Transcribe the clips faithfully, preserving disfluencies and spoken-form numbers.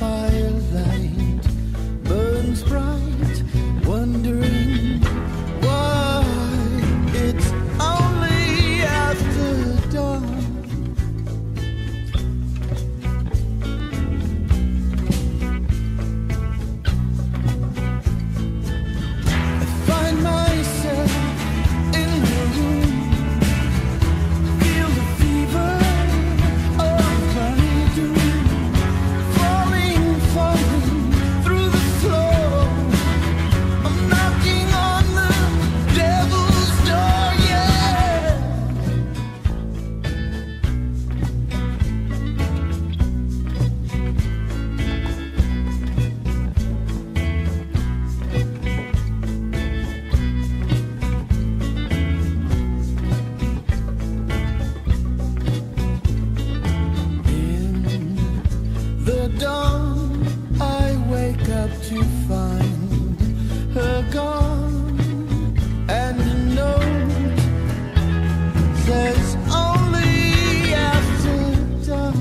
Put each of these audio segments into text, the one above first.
firelight burns bright, wondering why it's only after dawn. I find myself in her room, feel the fever of honeydew, falling, falling through the floor. I'm knocking on the devil's door, yeah. In the dawn, I wake up to find her gone, and a note says only after dark.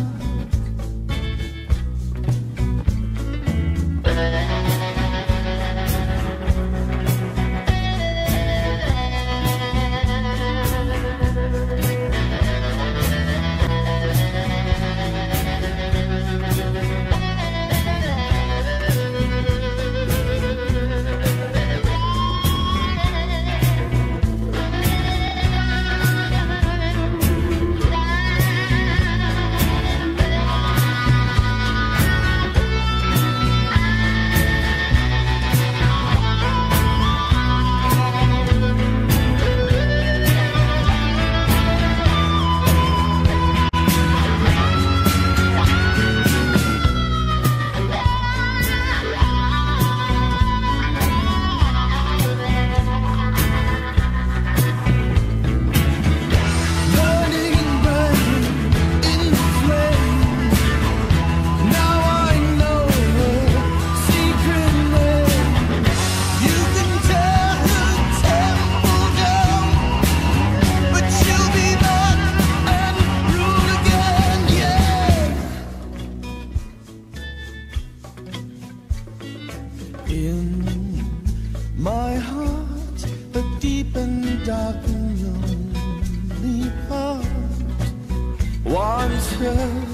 Burning, burning in the flames. Now I know her secret name. You can tear her temple down, but she'll be back and rule again, yeah. In my heart, a deep and dark and lonely heart wants her